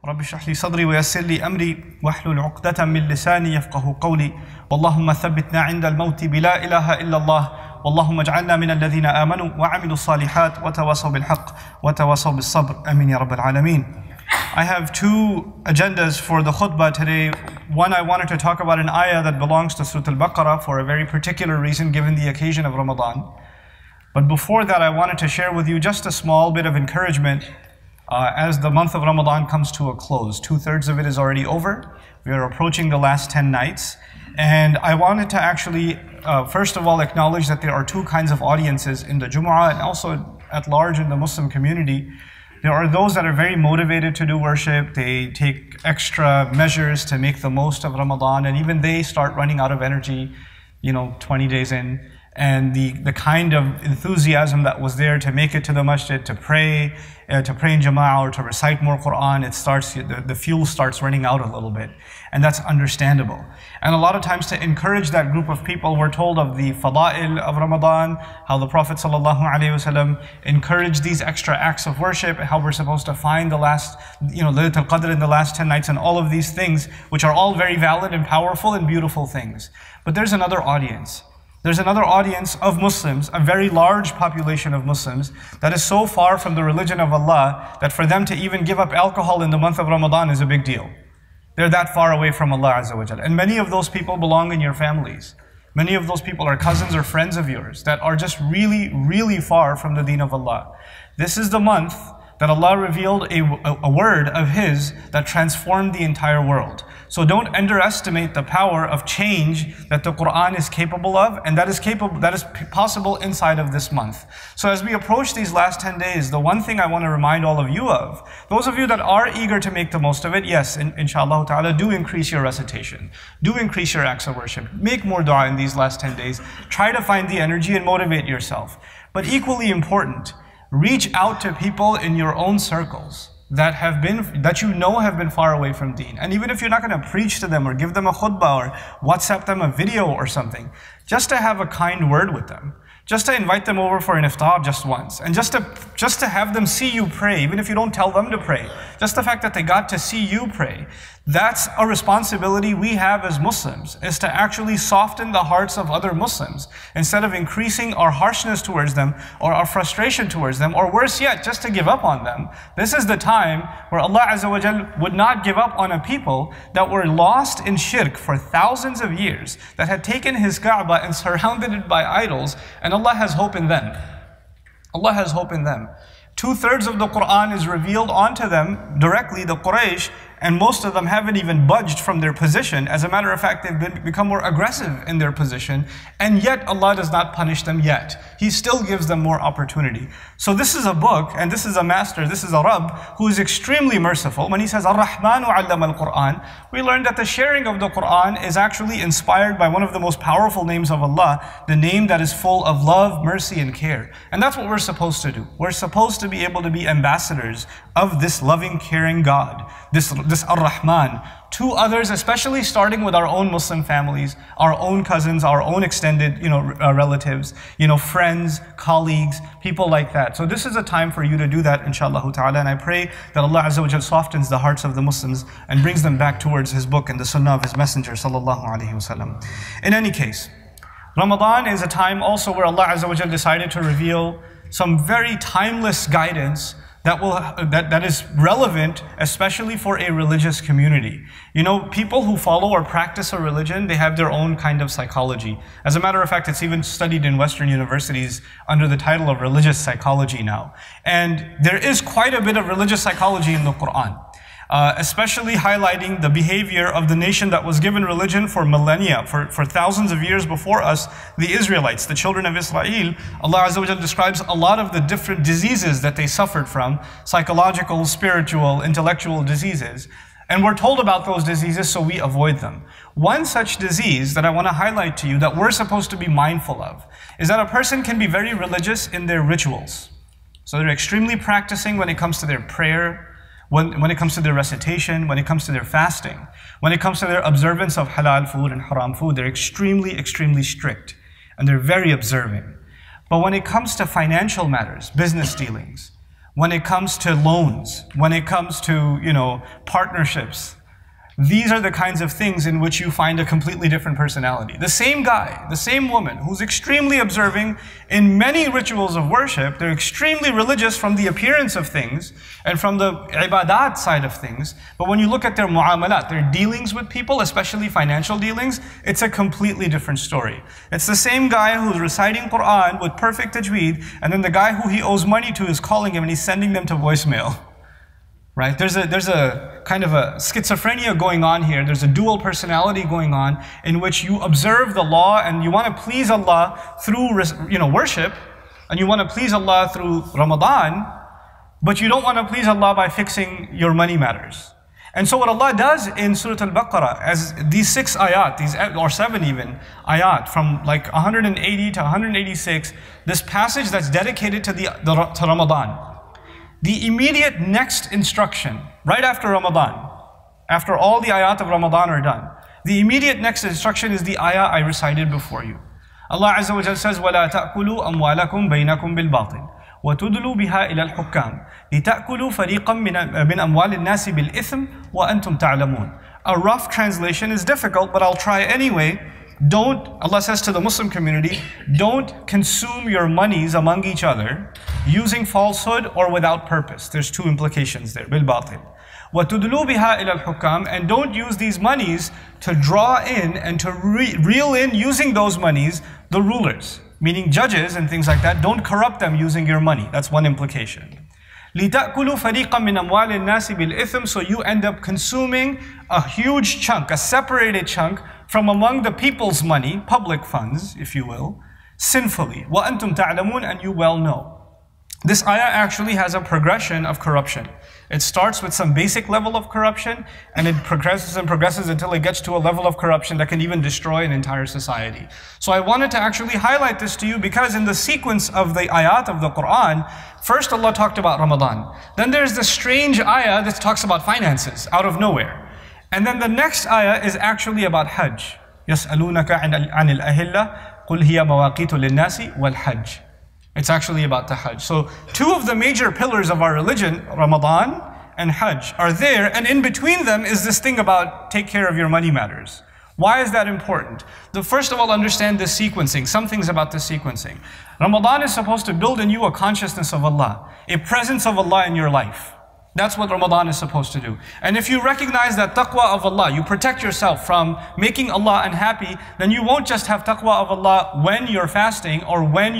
رب اشرح لي صدري ويسر لي أمري واحلل عقدة من لساني يفقه قولي اللهم ثبتنا عند الموت بلا إله إلا الله اللهم اجعلنا من الذين آمنوا وعملوا الصالحات وتواصوا بالحق وتواصوا بالصبر آمين يا رب العالمين. I have two agendas for the khutbah today. One, I wanted to talk about an ayah that belongs to Surat Al-Baqarah for a very particular reason given the occasion of Ramadan. But before that, I wanted to share with you just a small bit of encouragement as the month of Ramadan comes to a close. 2/3 of it is already over. We are approaching the last 10 nights. And I wanted to actually, first of all, acknowledge that there are two kinds of audiences in the Jumu'ah and also at large in the Muslim community. There are those that are very motivated to do worship. They take extra measures to make the most of Ramadan, and even they start running out of energy, 20 days in. And the kind of enthusiasm that was there to make it to the masjid, to pray in jama'ah or to recite more Quran, the fuel starts running out a little bit. And that's understandable. And a lot of times to encourage that group of people, we're told of the fada'il of Ramadan, how the Prophet ﷺ encouraged these extra acts of worship, how we're supposed to find the last, Laylatul Qadr in the last 10 nights and all of these things, which are all very valid and powerful and beautiful things. But there's another audience. There's another audience of Muslims, a very large population of Muslims, that is so far from the religion of Allah that for them to even give up alcohol in the month of Ramadan is a big deal. They're that far away from Allah Azza wa Jalla. And many of those people belong in your families. Many of those people are cousins or friends of yours that are just really, really far from the deen of Allah. This is the month that Allah revealed a word of His that transformed the entire world. So don't underestimate the power of change that the Quran is capable of, and that is possible inside of this month. So as we approach these last 10 days, the one thing I want to remind all of you of, those of you that are eager to make the most of it, yes, inshallah ta'ala, do increase your recitation. Do increase your acts of worship. Make more dua in these last 10 days. Try to find the energy and motivate yourself. But equally important, reach out to people in your own circles that have been far away from deen. And even if you're not going to preach to them or give them a khutbah or WhatsApp them a video or something, just to have a kind word with them, just to invite them over for an iftar just once, and just to have them see you pray, even if you don't tell them to pray, just the fact that they got to see you pray, that's a responsibility we have as Muslims, is to actually soften the hearts of other Muslims instead of increasing our harshness towards them or our frustration towards them, or worse yet, just to give up on them. This is the time where Allah Azza wa Jal would not give up on a people that were lost in shirk for thousands of years, that had taken His Kaaba and surrounded it by idols, and Allah has hope in them. Allah has hope in them. 2/3 of the Quran is revealed onto them directly, the Quraysh, and most of them haven't even budged from their position. As a matter of fact, they've become more aggressive in their position, and yet Allah does not punish them yet. He still gives them more opportunity. So this is a book, and this is a master, this is a Rabb, who is extremely merciful. When He says, Ar-Rahmanu 'allama al-Quran, we learn that the sharing of the Quran is actually inspired by one of the most powerful names of Allah, the name that is full of love, mercy, and care. And that's what we're supposed to do. We're supposed to be able to be ambassadors of this loving, caring God, this Ar-Rahman, to others, especially starting with our own Muslim families, our own cousins, our own extended relatives, friends, colleagues, people like that. So this is a time for you to do that, inshallah ta'ala, and I pray that Allah Azza wa Jal softens the hearts of the Muslims and brings them back towards His book and the sunnah of His messenger sallallahu alaihi wasallam. In any case, Ramadan is a time also where Allah Azza wa Jal decided to reveal some very timeless guidance that is relevant, especially for a religious community. People who follow or practice a religion, they have their own kind of psychology. As a matter of fact, it's even studied in Western universities under the title of religious psychology now. And there is quite a bit of religious psychology in the Quran. Especially highlighting the behavior of the nation that was given religion for millennia, for thousands of years before us, the Israelites, the children of Israel. Allah Azza wa Jalla describes a lot of the different diseases that they suffered from, psychological, spiritual, intellectual diseases. And we're told about those diseases so we avoid them. One such disease that I want to highlight to you that we're supposed to be mindful of is that a person can be very religious in their rituals. So they're extremely practicing when it comes to their prayer, when it comes to their recitation, when it comes to their fasting, when it comes to their observance of halal food and haram food, they're extremely, extremely strict, and they're very observing. But when it comes to financial matters, business dealings, when it comes to loans, when it comes to, partnerships. These are the kinds of things in which you find a completely different personality. The same guy, the same woman, who's extremely observing in many rituals of worship, they're extremely religious from the appearance of things and from the ibadat side of things, but when you look at their mu'amalat, their dealings with people, especially financial dealings, it's a completely different story. It's the same guy who's reciting Quran with perfect tajweed, and then the guy who he owes money to is calling him and he's sending them to voicemail. Right? There's a kind of a schizophrenia going on here. There's a dual personality going on in which you observe the law and you want to please Allah through worship, and you want to please Allah through Ramadan, but you don't want to please Allah by fixing your money matters. And so what Allah does in Surat Al-Baqarah, as these 6 ayat, or 7 even, ayat, from like 180 to 186, this passage that's dedicated to Ramadan. The immediate next instruction, right after Ramadan, after all the ayat of Ramadan are done, the immediate next instruction is the ayah I recited before you. Allah Azza wa Jalla says, وَلَا تَأْكُلُوا أَمْوَالَكُمْ بَيْنَكُمْ بِالْبَاطِلِ وَتُدْلُوا بِهَا إِلَى الْحُكَّامِ لِتَأْكُلُوا فَرِيقًا مِنْ أَمْوَالِ النَّاسِ بِالْإِثْمِ وَأَنْتُمْ تَعْلَمُونَ. A rough translation is difficult, but I'll try anyway. Allah says to the Muslim community, don't consume your monies among each other using falsehood or without purpose. There's 2 implications there, bil-batil. وَتُدْلُوا بِهَا إِلَى الْحُكَّامِ, and don't use these monies to draw in and to reel in, using those monies, the rulers, meaning judges and things like that. Don't corrupt them using your money. That's one implication. لِتَأْكُلُوا فَرِيقًا مِنْ أَمْوَالِ النَّاسِ بِالْإِثْمِ, so you end up consuming a huge chunk, a separated chunk from among the people's money, public funds, if you will, sinfully. وَأَنْتُمْ تَعْلَمُونَ, and you well know. This ayah actually has a progression of corruption. It starts with some basic level of corruption, and it progresses and progresses until it gets to a level of corruption that can even destroy an entire society. So I wanted to actually highlight this to you because in the sequence of the ayat of the Quran, first Allah talked about Ramadan. Then there's the strange ayah that talks about finances out of nowhere. And then the next ayah is actually about Hajj. يَسْأَلُونَكَ عَنِ الْأَهِلَّةِ قُلْ هِيَ مَوَاقِيتُ لِلنَّاسِ وَالْحَجِّ. It's actually about the Hajj. So 2 of the major pillars of our religion, Ramadan and Hajj, are there, and in between them is this thing about take care of your money matters. Why is that important? First of all, understand the sequencing, some things about the sequencing. Ramadan is supposed to build in you a consciousness of Allah, a presence of Allah in your life. That's what Ramadan is supposed to do. And if you recognize that taqwa of Allah, you protect yourself from making Allah unhappy, then you won't just have taqwa of Allah when you're fasting or when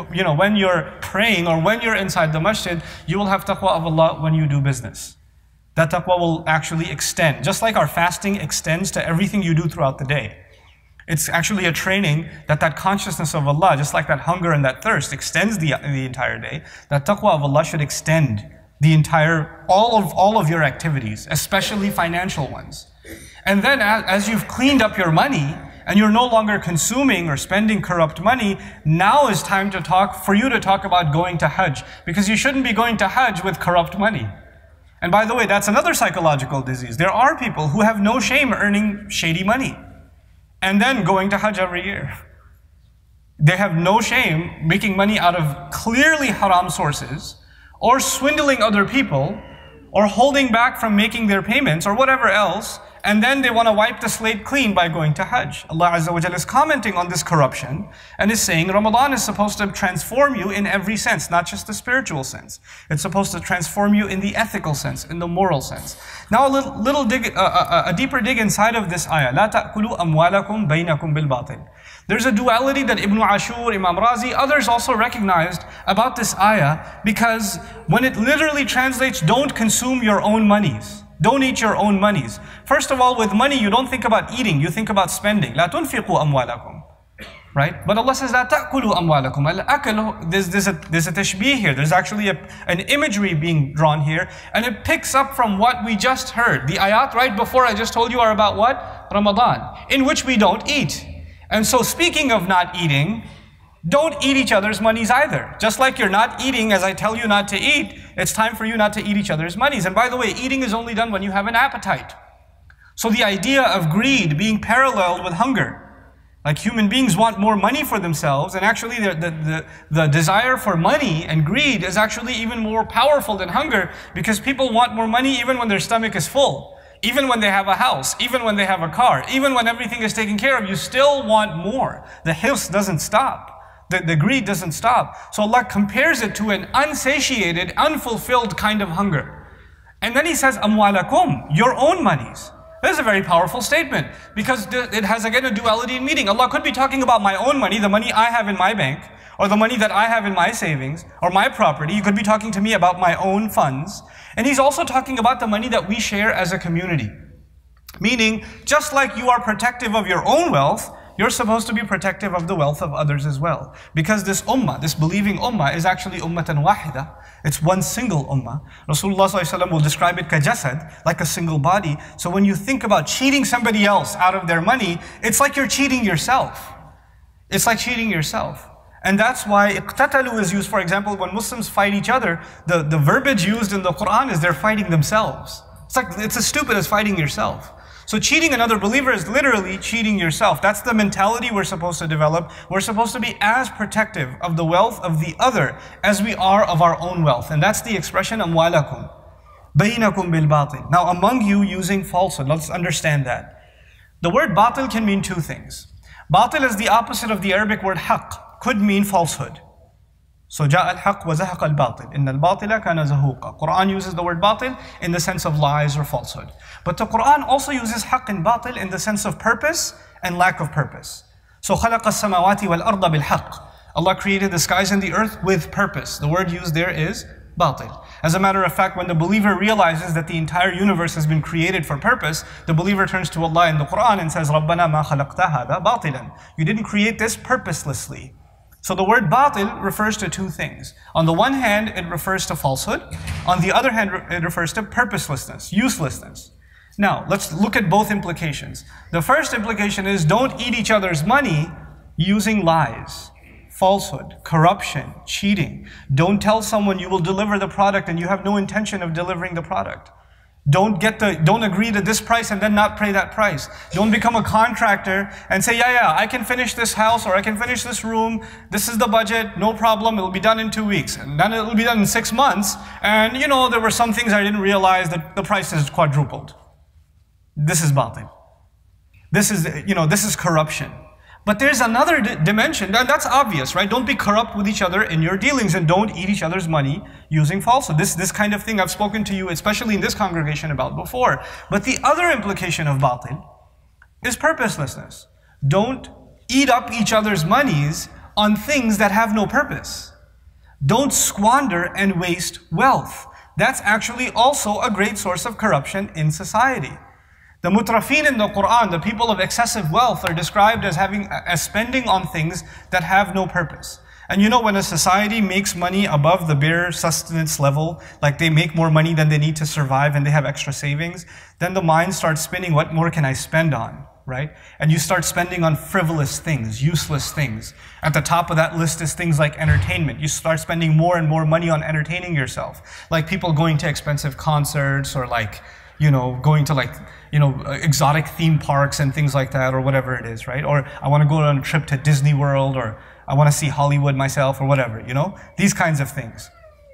you're praying or when you're inside the masjid. You will have taqwa of Allah when you do business. That taqwa will actually extend. Just like our fasting extends to everything you do throughout the day. It's actually a training that consciousness of Allah, just like that hunger and that thirst, extends the entire day. That taqwa of Allah should extend the entire, all of your activities, especially financial ones. And then as you've cleaned up your money and you're no longer consuming or spending corrupt money, now is time for you to talk about going to Hajj, because you shouldn't be going to Hajj with corrupt money. And by the way, that's another psychological disease. There are people who have no shame earning shady money and then going to Hajj every year. They have no shame making money out of clearly haram sources, or swindling other people, or holding back from making their payments, or whatever else, and then they want to wipe the slate clean by going to Hajj. Allah Azza wa Jalla is commenting on this corruption, and is saying Ramadan is supposed to transform you in every sense, not just the spiritual sense. It's supposed to transform you in the ethical sense, in the moral sense. Now a deeper dig inside of this ayah. لا تأكلوا أموالكم بينكم بالباطل. There's a duality that Ibn Ashur, Imam Razi, others also recognized about this ayah, because when it literally translates, don't consume your own monies. Don't eat your own monies. First of all, with money, you don't think about eating, you think about spending. لا تنفقوا أموالكم. Right? But Allah says, لا تأكلوا أموالكم. Al-akal, there's a tashbih here. There's actually an imagery being drawn here, and it picks up from what we just heard. The ayat right before I just told you are about what? Ramadan, in which we don't eat. And so speaking of not eating, don't eat each other's monies either. Just like you're not eating as I tell you not to eat, it's time for you not to eat each other's monies. And by the way, eating is only done when you have an appetite. So the idea of greed being paralleled with hunger, Like human beings want more money for themselves, and actually the desire for money and greed is actually even more powerful than hunger, because people want more money even when their stomach is full, even when they have a house, even when they have a car, even when everything is taken care of, you still want more. The hirs doesn't stop. The greed doesn't stop. So Allah compares it to an unsatiated, unfulfilled kind of hunger. And then He says, amwalakum, your own monies. This is a very powerful statement, because it has again a duality in meaning. Allah could be talking about my own money, the money I have in my bank, or the money that I have in my savings, or my property. He could be talking to me about my own funds. And He's also talking about the money that we share as a community. Meaning, just like you are protective of your own wealth, you're supposed to be protective of the wealth of others as well. Because this ummah, this believing ummah, is actually ummatan wahida. It's one single ummah. Rasulullah ﷺ will describe it kajasad, like a single body. So when you think about cheating somebody else out of their money, it's like you're cheating yourself. It's like cheating yourself. And that's why iqtatalu is used, for example, when Muslims fight each other, the verbiage used in the Quran is they're fighting themselves. It's as stupid as fighting yourself. So cheating another believer is literally cheating yourself. That's the mentality we're supposed to develop. We're supposed to be as protective of the wealth of the other as we are of our own wealth. And that's the expression amwalakum. Bainakum bil batil. Now among you using falsehood. Let's understand that. The word batil can mean two things. Batil is the opposite of the Arabic word haqq. Could mean falsehood. So جاء الحق وزهق الباطل إن الباطل كان زهوقا. Quran uses the word batil in the sense of lies or falsehood. But the Quran also uses haqq and batil in the sense of purpose and lack of purpose. So خلق السماوات والأرض بالحق. Allah created the skies and the earth with purpose. The word used there is batil. As a matter of fact, when the believer realizes that the entire universe has been created for purpose, the believer turns to Allah in the Quran and says, رَبَّنَا مَا خَلَقْتَ هَذَا بَاطِلًا. You didn't create this purposelessly. So the word batil refers to two things. On the one hand, it refers to falsehood. On the other hand, it refers to purposelessness, uselessness. Now, let's look at both implications. The first implication is don't eat each other's money using lies, falsehood, corruption, cheating. Don't tell someone you will deliver the product and you have no intention of delivering the product. Don't agree to this price and then not pay that price. Don't become a contractor and say, yeah, I can finish this house or I can finish this room. This is the budget, no problem, it'll be done in 2 weeks. And then it'll be done in 6 months. And you know, there were some things I didn't realize that the price is quadrupled. This is batil. This is corruption. But there's another dimension, and that's obvious, right? Don't be corrupt with each other in your dealings and don't eat each other's money using falsehood. This kind of thing I've spoken to you, especially in this congregation, about before. But the other implication of batil is purposelessness. Don't eat up each other's monies on things that have no purpose. Don't squander and waste wealth. That's actually also a great source of corruption in society. The mutrafin in the Quran, the people of excessive wealth, are described as spending on things that have no purpose. And you know, when a society makes money above the bare sustenance level, like they make more money than they need to survive and they have extra savings, then the mind starts spinning, what more can I spend on, right? And you start spending on frivolous things, useless things. At the top of that list is things like entertainment. You start spending more and more money on entertaining yourself. Like people going to expensive concerts, or like, you know, going to like, you know, exotic theme parks and things like that, or whatever it is, right? Or I want to go on a trip to Disney World, or I want to see Hollywood myself, or whatever, you know? These kinds of things.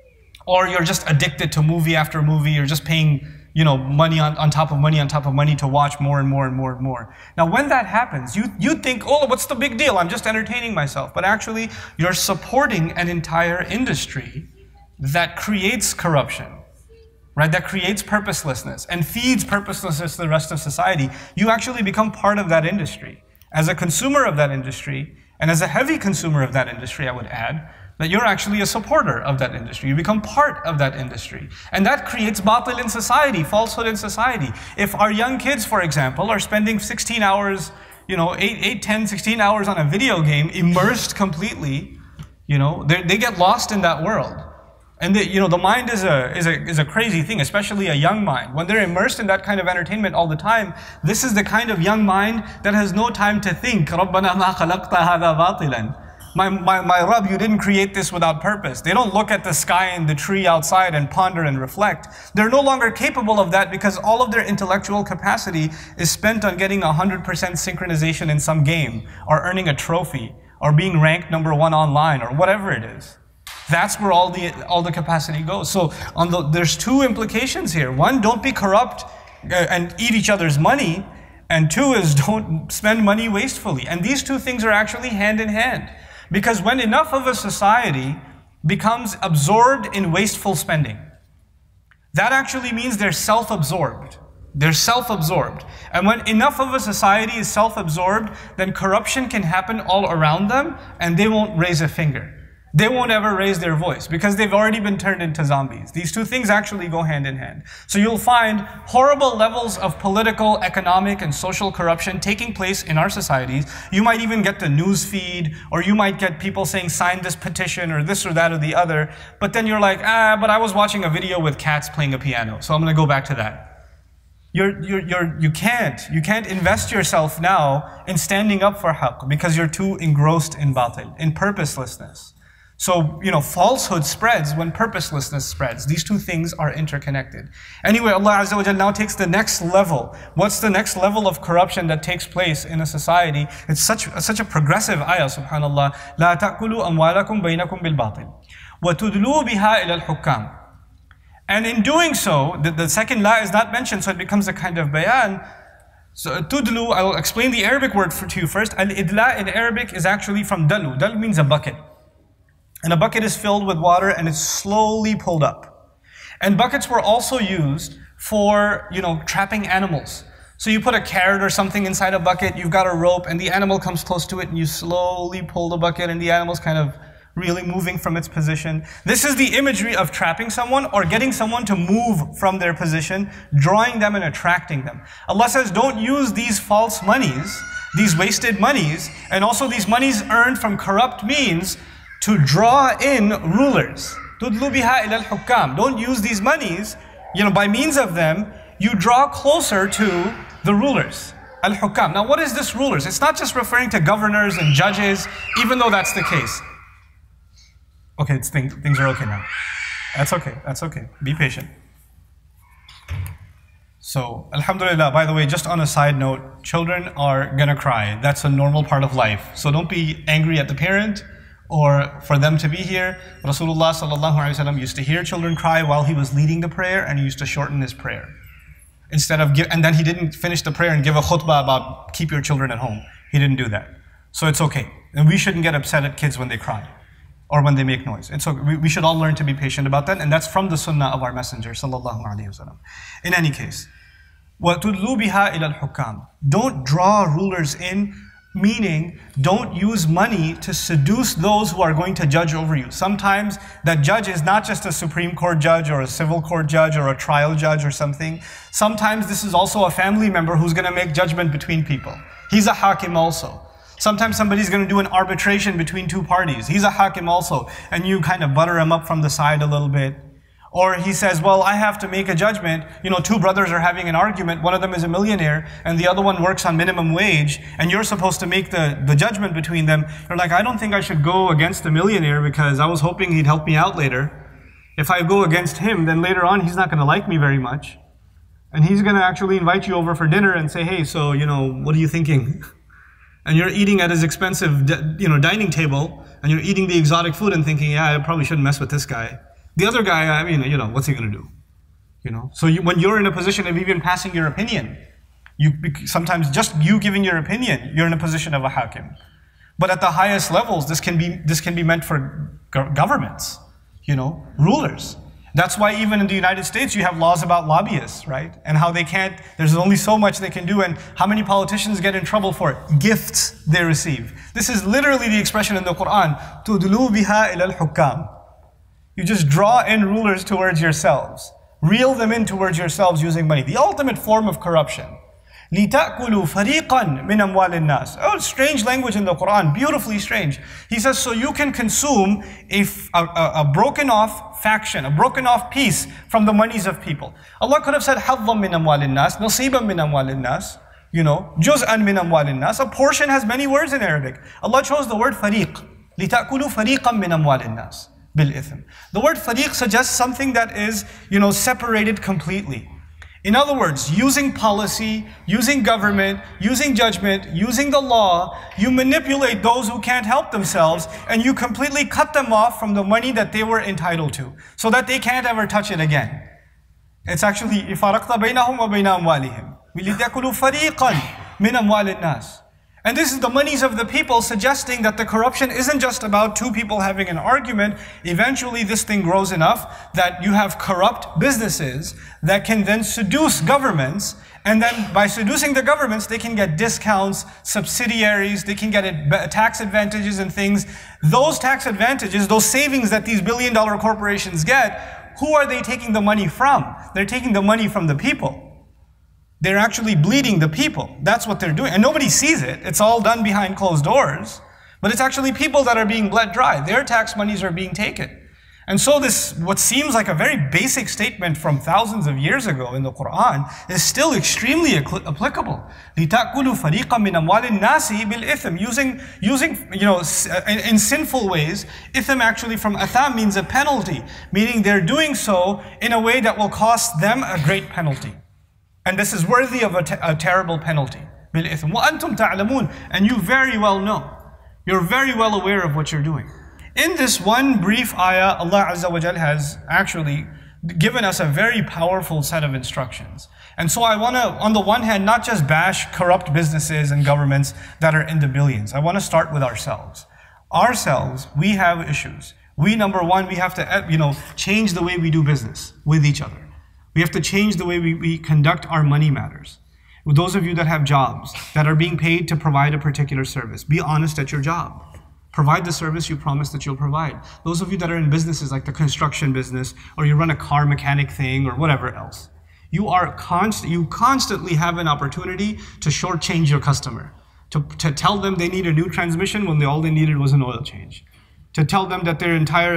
Or you're just addicted to movie after movie. You're just paying, you know, money on top of money on top of money to watch more and more and more and more. Now, when that happens, you think, oh, what's the big deal? I'm just entertaining myself. But actually, you're supporting an entire industry that creates corruption. Right, that creates purposelessness and feeds purposelessness to the rest of society. You actually become part of that industry. As a consumer of that industry, and as a heavy consumer of that industry, I would add, that you're actually a supporter of that industry. You become part of that industry. And that creates batil in society, falsehood in society. If our young kids, for example, are spending 16 hours, you know, 8, 10, 16 hours on a video game, immersed completely, you know, they get lost in that world. And the mind is a crazy thing, especially a young mind. When they're immersed in that kind of entertainment all the time, this is the kind of young mind that has no time to think, رَبَّنَا مَا خَلَقْتَ هَذَا بَاطِلًا. my Rabb, you didn't create this without purpose. They don't look at the sky and the tree outside and ponder and reflect. They're no longer capable of that because all of their intellectual capacity is spent on getting 100% synchronization in some game, or earning a trophy, or being ranked #1 online, or whatever it is. That's where all the capacity goes. So there's two implications here. One, don't be corrupt and eat each other's money. And two is don't spend money wastefully. And these two things are actually hand in hand. Because when enough of a society becomes absorbed in wasteful spending, that actually means they're self-absorbed. They're self-absorbed. And when enough of a society is self-absorbed, then corruption can happen all around them and they won't raise a finger. They won't ever raise their voice because they've already been turned into zombies. These two things actually go hand in hand. So you'll find horrible levels of political, economic, and social corruption taking place in our societies. You might even get the news feed, or you might get people saying, sign this petition, or this or that or the other. But then you're like, but I was watching a video with cats playing a piano, so I'm going to go back to that. You can't invest yourself now in standing up for haqq because you're too engrossed in batil, in purposelessness. So, falsehood spreads when purposelessness spreads. These two things are interconnected. Anyway, Allah Azza wa Jalla now takes the next level. What's the next level of corruption that takes place in a society? It's such a progressive ayah, subhanallah. لا تأكلوا أموالكم بينكم بالباطل وتدلوا بها إلى الحكام. And in doing so, the second la is not mentioned, so it becomes a kind of bayan. So tudlu, I will explain the Arabic word to you first. Al-idla in Arabic is actually from dalu. Dalu means a bucket. And a bucket is filled with water and it's slowly pulled up. And buckets were also used for, trapping animals. So you put a carrot or something inside a bucket, you've got a rope, and the animal comes close to it, and you slowly pull the bucket, and the animal's kind of really moving from its position. This is the imagery of trapping someone or getting someone to move from their position, drawing them and attracting them. Allah says, don't use these false monies, these wasted monies, and also these monies earned from corrupt means to draw in rulers. تُدْلُ بِهَا إِلَى الْحُكَّامِ. Don't use these monies, by means of them, you draw closer to the rulers. Al-Hukam. Now what is this rulers? It's not just referring to governors and judges, even though that's the case. Okay, things are okay now. That's okay. Be patient. So, alhamdulillah, by the way, just on a side note, children are gonna cry. That's a normal part of life. So don't be angry at the parent or for them to be here. Rasulullah sallallahu alaihi wasallam used to hear children cry while he was leading the prayer, and he used to shorten his prayer. And then he didn't finish the prayer and give a khutbah about keep your children at home. He didn't do that. So it's okay. And we shouldn't get upset at kids when they cry or when they make noise. And so we should all learn to be patient about that, and that's from the sunnah of our messenger sallallahu alaihi wasallam. In any case, وَتُدْلُوا بِهَا إِلَى الْحُكَّامِ. Don't draw rulers in, meaning don't use money to seduce those who are going to judge over you. Sometimes that judge is not just a Supreme Court judge or a civil court judge or a trial judge or something. Sometimes this is also a family member who's going to make judgment between people. He's a hakim also. Sometimes somebody's going to do an arbitration between two parties. He's a hakim also, and you kind of butter him up from the side a little bit. Or he says, well, I have to make a judgment. Two brothers are having an argument. One of them is a millionaire and the other one works on minimum wage, and you're supposed to make the judgment between them. You're like, I don't think I should go against the millionaire because I was hoping he'd help me out later. If I go against him, then later on he's not going to like me very much. And he's going to actually invite you over for dinner and say, hey, so, what are you thinking? And you're eating at his expensive, dining table, and you're eating the exotic food and thinking, yeah, I probably shouldn't mess with this guy. The other guy, what's he going to do? So when you're in a position of even passing your opinion, sometimes just you giving your opinion, you're in a position of a hakim. But at the highest levels, this can be meant for governments, rulers. That's why even in the United States, you have laws about lobbyists, right? And how there's only so much they can do, and how many politicians get in trouble for gifts they receive. This is literally the expression in the Quran, تُدْلُوا بِهَا إِلَى الْحُكَّامِ. You just draw in rulers towards yourselves. Reel them in towards yourselves using money. The ultimate form of corruption. لِتَأْكُلُوا فَرِيقًا مِنْ أَمْوَالِ النَّاسِ. Oh, strange language in the Quran, beautifully strange. He says, so you can consume a broken off faction, a broken off piece from the monies of people. Allah could have said, حَظًّا مِنْ أَمْوَالِ النَّاسِ نَصِيبًا مِنْ أَمْوَالِ النَّاسِ. جُزْءًا مِنْ أَمْوَالِ النَّاسِ. A portion has many words in Arabic. Allah chose the word fariq. لِتَأْكُلُوا فَرِيقًا مِّنْ أَمْوَالِ النَّاسِ بِالْإِثْمِ. The word fariq suggests something that is, separated completely. In other words, using policy, using government, using judgment, using the law, you manipulate those who can't help themselves and you completely cut them off from the money that they were entitled to so that they can't ever touch it again. It's actually فَرَقْتَ بَيْنَهُمْ وَبَيْنَ أَمْوَالِهِمْ وَلِتَأْكُلُوا فَرِيقًا مِّنْ أَمْوَالِ النَّاسِ. And this is the monies of the people, suggesting that the corruption isn't just about two people having an argument. Eventually this thing grows enough that you have corrupt businesses that can then seduce governments, and then by seducing the governments they can get discounts, subsidiaries, they can get tax advantages and things. Those tax advantages, those savings that these billion-dollar corporations get, who are they taking the money from? They're taking the money from the people. They're actually bleeding the people. That's what they're doing. And nobody sees it. It's all done behind closed doors. But it's actually people that are being bled dry. Their tax monies are being taken. And so this, what seems like a very basic statement from thousands of years ago in the Quran, is still extremely applicable. لِتَأْكُلُوا فَرِيقًا مِّنْ أَمْوَالِ النَّاسِ بِالْإِثْمِ. Using, in sinful ways. Ithm actually from atham means a penalty, meaning they're doing so in a way that will cost them a great penalty. And this is worthy of a terrible penalty. بِالْإِثْمِ وَأَنْتُمْ تَعْلَمُونَ. And you very well know. You're very well aware of what you're doing. In this one brief ayah, Allah Azza wa Jal has actually given us a very powerful set of instructions. And so I want to, on the one hand, not just bash corrupt businesses and governments that are in the billions. I want to start with ourselves. Ourselves, we have issues. Number one, we have to, change the way we do business with each other. We have to change the way we conduct our money matters. With those of you that have jobs, that are being paid to provide a particular service, be honest at your job. Provide the service you promise that you'll provide. Those of you that are in businesses like the construction business, or you run a car mechanic thing, or whatever else, you constantly have an opportunity to shortchange your customer, to tell them they need a new transmission when all they needed was an oil change. To tell them that their entire,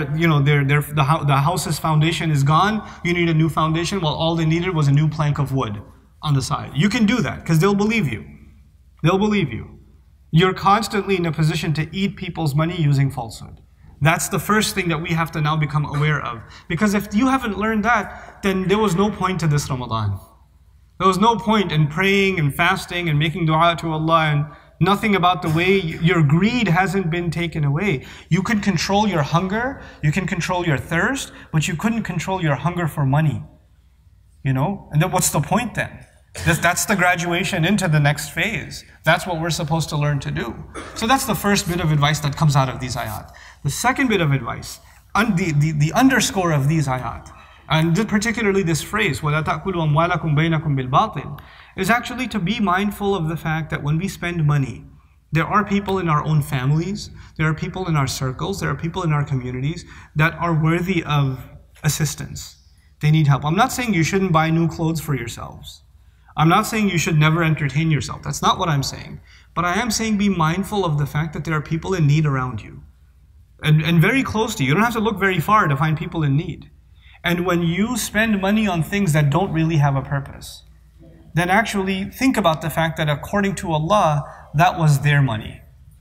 the house's foundation is gone, you need a new foundation, while all they needed was a new plank of wood on the side. You can do that, because they'll believe you. They'll believe you. You're constantly in a position to eat people's money using falsehood. That's the first thing that we have to now become aware of. Because if you haven't learned that, then there was no point to this Ramadan. There was no point in praying and fasting and making dua to Allah, and nothing about the way your greed hasn't been taken away. You can control your hunger, you can control your thirst, but you couldn't control your hunger for money. And then what's the point then? That's the graduation into the next phase. That's what we're supposed to learn to do. So that's the first bit of advice that comes out of these ayat. The second bit of advice, the underscore of these ayat, and particularly this phrase, وَلَا تَأْكُلُوا أَمْوَالَكُمْ بَيْنَكُمْ بِالْبَاطِلِ, is actually to be mindful of the fact that when we spend money, there are people in our own families, there are people in our circles, there are people in our communities that are worthy of assistance. They need help. I'm not saying you shouldn't buy new clothes for yourselves. I'm not saying you should never entertain yourself. That's not what I'm saying. But I am saying be mindful of the fact that there are people in need around you. And very close to you. You don't have to look very far to find people in need. And when you spend money on things that don't really have a purpose, then actually think about the fact that according to Allah, that was their money.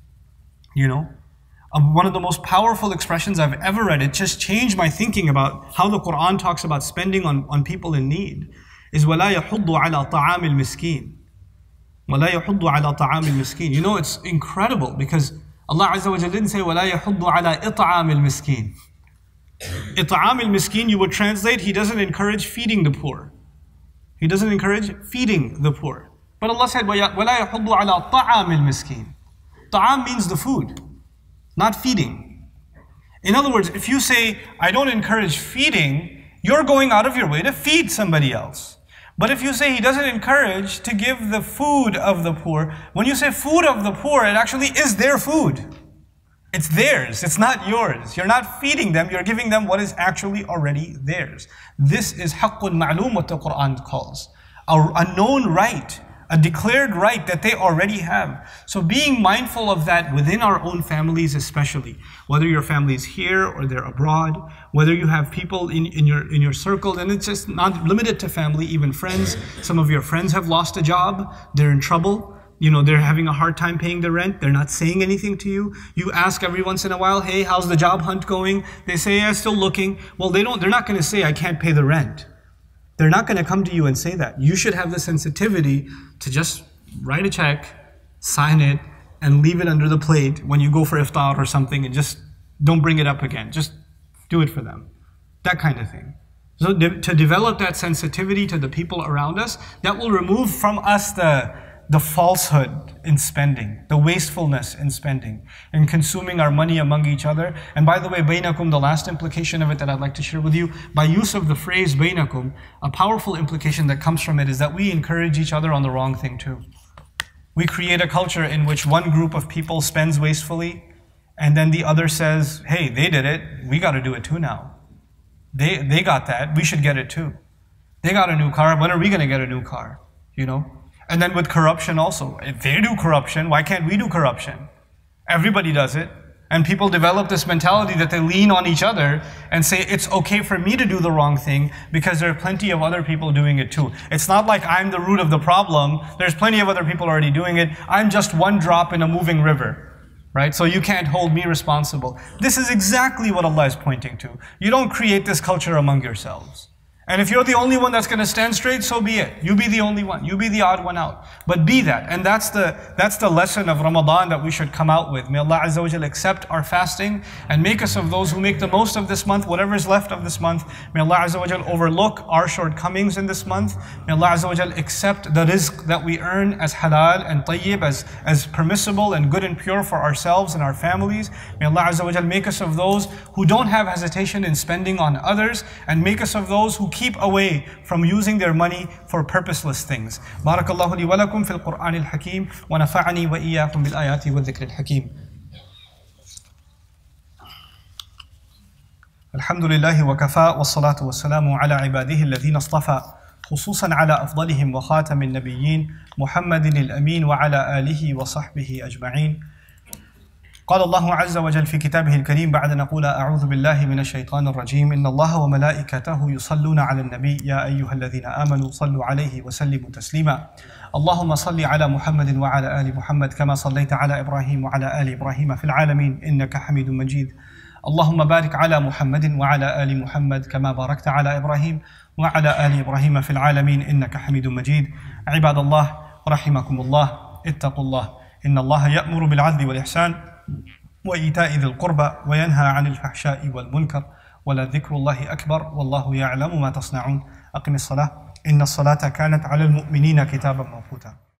One of the most powerful expressions I've ever read, it just changed my thinking about how the Quran talks about spending on people in need, is وَلَا يَحُضُّ عَلَى طَعَامِ الْمِسْكِينِ. وَلَا يَحُضُّ عَلَى طَعَامِ الْمِسْكِينِ. It's incredible because Allah Azza wa Jalla didn't say وَلَا يَحُضُّ عَلَى إِطْعَامِ الْمِسْكِينِ. إِطْعَامِ الْمِسْكِينِ, you would translate, He doesn't encourage feeding the poor. He doesn't encourage feeding the poor. But Allah said وَلَا يَحُضُّ عَلَى طَعَامِ الْمِسْكِينِ. Ta'am means the food, not feeding. In other words, if you say, I don't encourage feeding, you're going out of your way to feed somebody else. But if you say He doesn't encourage to give the food of the poor, when you say food of the poor, it actually is their food. It's theirs, it's not yours. You're not feeding them, you're giving them what is actually already theirs. This is haqqun ma'loom, what the Quran calls. A known right, a declared right that they already have. So being mindful of that within our own families especially, whether your family is here or they're abroad, whether you have people in your circle, and it's just not limited to family, even friends. Some of your friends have lost a job, they're in trouble. they're having a hard time paying the rent. They're not saying anything to you. You ask every once in a while, hey, how's the job hunt going? They say, yeah, still looking. Well, they're not going to say, I can't pay the rent. They're not going to come to you and say that. You should have the sensitivity to just write a check, sign it, and leave it under the plate when you go for iftar or something, and just don't bring it up again. Just do it for them. That kind of thing. So to develop that sensitivity to the people around us, that will remove from us the falsehood in spending, the wastefulness in spending, and consuming our money among each other. And by the way, bainakum, the last implication of it that I'd like to share with you, by use of the phrase bainakum, a powerful implication that comes from it is that we encourage each other on the wrong thing too. We create a culture in which one group of people spends wastefully, and then the other says, hey, they did it, we got to do it too now. They got that, we should get it too. They got a new car, when are we going to get a new car? And then with corruption also, if they do corruption, why can't we do corruption? Everybody does it. And people develop this mentality that they lean on each other and say, it's okay for me to do the wrong thing because there are plenty of other people doing it too. It's not like I'm the root of the problem. There's plenty of other people already doing it. I'm just one drop in a moving river. Right? So you can't hold me responsible. This is exactly what Allah is pointing to. You don't create this culture among yourselves. And if you're the only one that's going to stand straight, so be it. You be the only one. You be the odd one out. But be that. And that's the lesson of Ramadan that we should come out with. May Allah Azza wa Jal accept our fasting and make us of those who make the most of this month, whatever is left of this month. May Allah Azza wa Jal overlook our shortcomings in this month. May Allah Azza wa Jal accept the rizq that we earn as halal and tayyib, as permissible and good and pure for ourselves and our families. May Allah Azza wa Jal make us of those who don't have hesitation in spending on others, and make us of those who keep away from using their money for purposeless things. Barakallahu li wa lakum fil Qur'an al-Hakim wa nafa'ani wa iyyakum bil ayati wa dhikr al-Hakim. Alhamdulillahi wa kafa wa salatu wa salamu ala ibadihi alladhina istafa خصوصا على أفضلهم وخاتم النبيين محمد الأمين وعلى آله وصحبه أجمعين. قال الله عز وجل في كتابه الكريم بعد أن نقول أعوذ بالله من الشيطان الرجيم إن الله وملائكته يصلون على النبي يا أيها الذين آمنوا صلوا عليه وسلموا تسليما اللهم صل على محمد وعلى آل محمد كما صليت على إبراهيم وعلى آل إبراهيم في العالمين إنك حميد مجيد اللهم بارك على محمد وعلى آل محمد كما باركت على إبراهيم وعلى آل إبراهيم في العالمين إنك حميد مجيد. عباد الله رحمكم الله اتقوا الله إن الله يأمر بالعدل والإحسان وإيتاء ذي القربى وينهى عن الفحشاء والمنكر ولذكر الله أكبر والله يعلم ما تصنعون. أقم الصلاة إن الصلاة كانت على المؤمنين كتابا موقوتا.